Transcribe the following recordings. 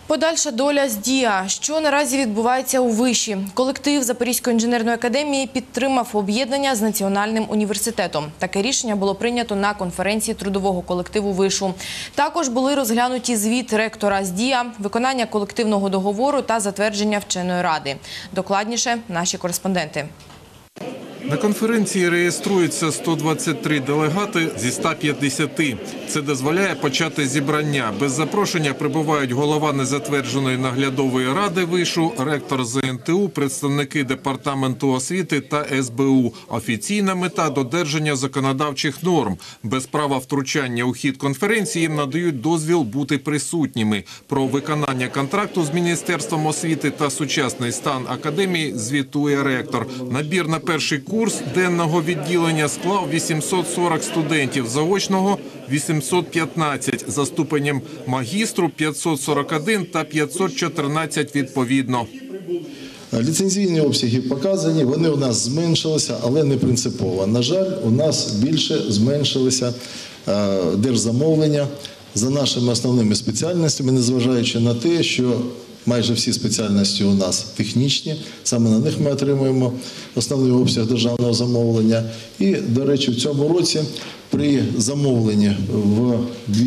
Подальша доля ЗДІА. Що наразі відбувається у виші? Колектив Запорізької інженерної академії підтримав об'єднання з Національним університетом. Таке рішення було прийнято на конференції трудового колективу вишу. Також були розглянуті звіт ректора ЗДІА, виконання колективного договору та затвердження вченої ради. Докладніше наші кореспонденти. На конференції реєструються 123 делегати зі 150. Це дозволяє почати зібрання. Без запрошення прибувають голова незатвердженої наглядової ради вишу, ректор ЗНТУ, представники Департаменту освіти та СБУ. Офіційна мета – додержання законодавчих норм. Без права втручання у хід конференції їм надають дозвіл бути присутніми. Про виконання контракту з Міністерством освіти та сучасний стан академії звітує ректор. Набір на перший курс денного відділення склав 840 студентів, заочного – 815, за ступенем магістру – 541 та 514 відповідно. Ліцензійні обсяги показані, вони у нас зменшилися, але не принципово. На жаль, у нас більше зменшилися держзамовлення за нашими основними спеціальностями, незважаючи на те, що майже всі спеціальності у нас технічні, саме на них ми отримуємо основний обсяг державного замовлення. І, до речі, в цьому році при замовленні в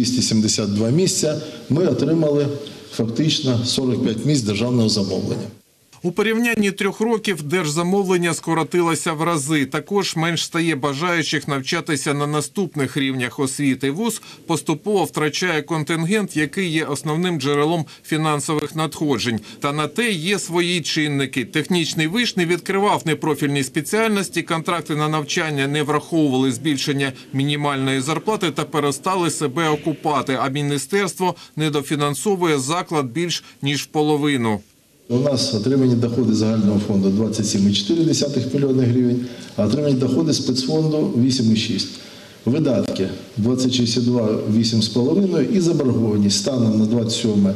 272 місця ми отримали фактично 45 місць державного замовлення. У порівнянні 3 років держзамовлення скоротилося в рази. Також менш стає бажаючих навчатися на наступних рівнях освіти. ВУЗ поступово втрачає контингент, який є основним джерелом фінансових надходжень. Та на те є свої чинники. Технічний виш не відкривав непрофільні спеціальності, контракти на навчання не враховували збільшення мінімальної зарплати та перестали себе окупати. А міністерство недофінансовує заклад більш ніж в половину. У нас отримані доходи загального фонду 27,4 мільйони гривень, а отримані доходи спецфонду 8,6. Видатки 26,2 – 8,5 і заборгованість станом на 27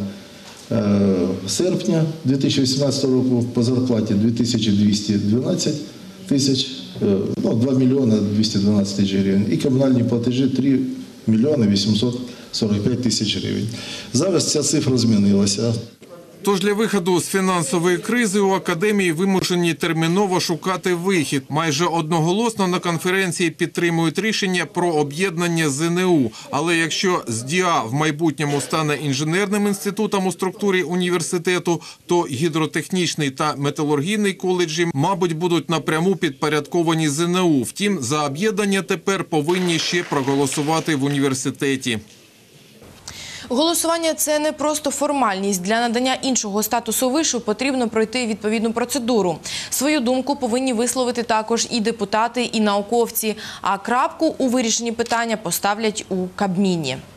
серпня 2018 року по зарплаті 2212 тисяч, 2 мільйони 212 тисяч гривень і комунальні платежі 3 мільйони 845 тисяч гривень. Зараз ця цифра змінилася. Тож для виходу з фінансової кризи у академії вимушені терміново шукати вихід. Майже одноголосно на конференції підтримують рішення про об'єднання з ЗНУ. Але якщо ЗДІА в майбутньому стане інженерним інститутом у структурі університету, то гідротехнічний та металургійний коледжі, мабуть, будуть напряму підпорядковані ЗНУ. Втім, за об'єднання тепер повинні ще проголосувати в університеті. Голосування – це не просто формальність. Для надання іншого статусу вишу потрібно пройти відповідну процедуру. Свою думку повинні висловити також і депутати, і науковці. А крапку у вирішенні питання поставлять у Кабміні.